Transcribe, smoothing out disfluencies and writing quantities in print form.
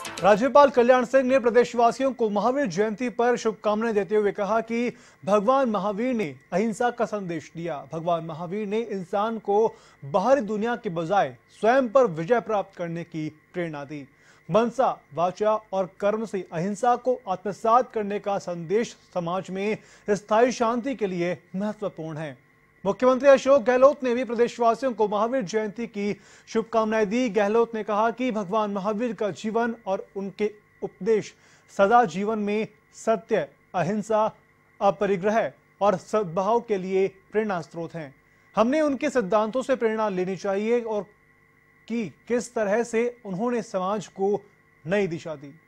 राज्यपाल कल्याण सिंह ने प्रदेशवासियों को महावीर जयंती पर शुभकामनाएं देते हुए कहा कि भगवान महावीर ने अहिंसा का संदेश दिया। भगवान महावीर ने इंसान को बाहरी दुनिया के बजाय स्वयं पर विजय प्राप्त करने की प्रेरणा दी। मनसा, वाचा और कर्म से अहिंसा को आत्मसात करने का संदेश समाज में स्थायी शांति के लिए महत्वपूर्ण है। मुख्यमंत्री अशोक गहलोत ने भी प्रदेशवासियों को महावीर जयंती की शुभकामनाएं दी। गहलोत ने कहा कि भगवान महावीर का जीवन और उनके उपदेश सदा जीवन में सत्य, अहिंसा, अपरिग्रह और सद्भाव के लिए प्रेरणा स्रोत हैं। हमने उनके सिद्धांतों से प्रेरणा लेनी चाहिए और कि किस तरह से उन्होंने समाज को नई दिशा दी।